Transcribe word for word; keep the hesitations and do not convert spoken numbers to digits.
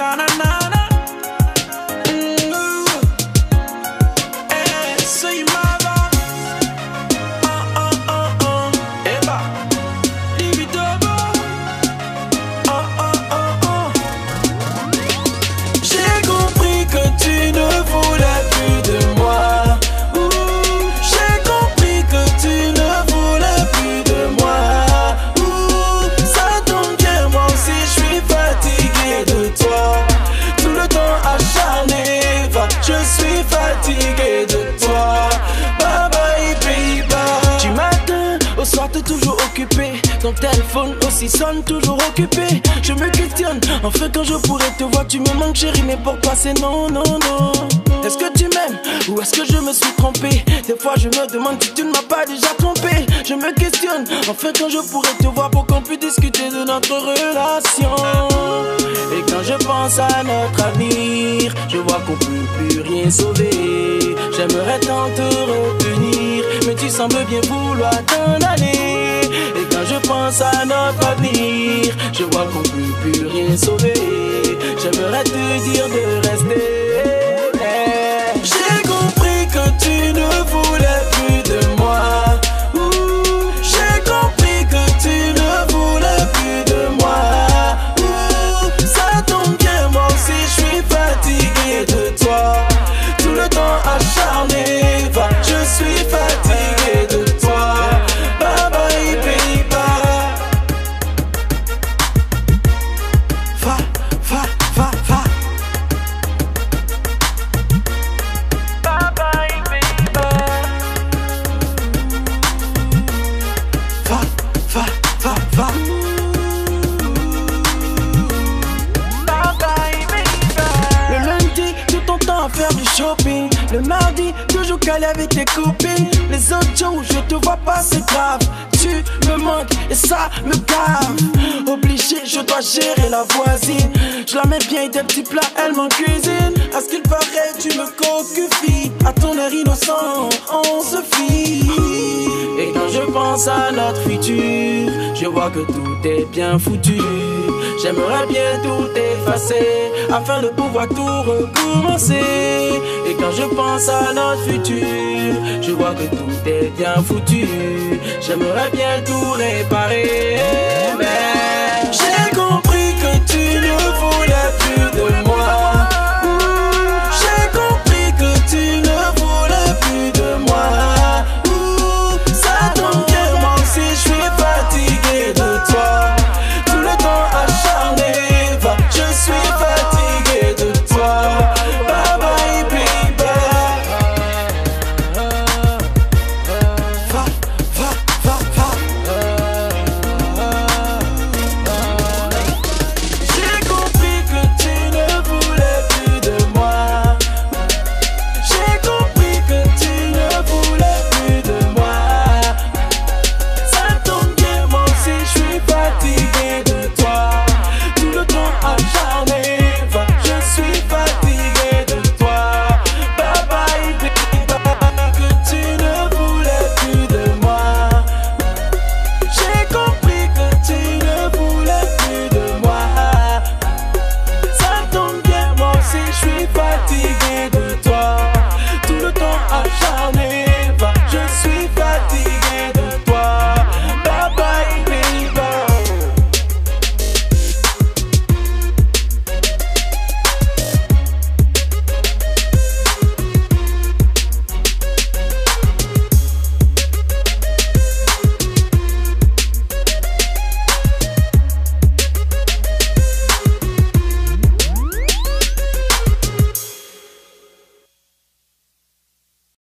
Na na na na. Mm. Eh, soy mava. Oh oh oh oh. Eba. Dividobo. Oh oh oh oh. J'ai compris que tu ne voulais plus de moi. Ouh, j'ai compris que tu ne voulais plus de moi. Ouh, ça tombe bien, moi aussi je suis fatigué de toi. Tout le temps acharné, va, je suis fatigué de toi. Bye bye baby. Du matin au soir t'es toujours occupé. Ton téléphone aussi sonne toujours occupé. Je me questionne, enfin quand je pourrais te voir. Tu me manques chérie, mais pourquoi c'est non, non, non. Est-ce que tu m'aimes ou est-ce que je me suis trompé? Des fois je me demande si tu ne m'as pas déjà trompé. Je me questionne, enfin quand je pourrais te voir pour qu'on puisse discuter de notre relation. Et quand je pense à notre avenir, je vois qu'on peut plus rien sauver. J'aimerais tant te retenir, mais tu sembles bien vouloir t'en aller. Et quand je pense à notre avenir, je vois qu'on peut plus rien sauver. J'aimerais te dire de rester. J'ai compris que tu ne voulais plus de moi. Ouh, j'ai compris que tu ne voulais plus de moi. Ouh, ça tombe bien, moi aussi je suis fatigué de toi. Tout le temps acharné, va, je suis fatigué de toi. Bye bye baby. Va, va, va, va. Bye bye baby. Va, va, va, va. Bye bye baby. Le lundi, tout ton temps à faire du shopping. Le mardi, toujours calé avec tes copines. Les autres jours, je te vois pas, c'est grave. Tu me manques et ça me gave. Obligé, je dois gérer la voisine. Je la mets bien et des petits plats, elle m'en cuisine. À ce qu'il paraît, tu me cocufies. À ton air innocent, on se fie. Et quand je pense à notre futur, je vois que tout est bien foutu. J'aimerais bien tout effacer afin de pouvoir tout recommencer. Et quand je pense à notre futur, je vois que tout est bien foutu. J'aimerais bien tout réparer.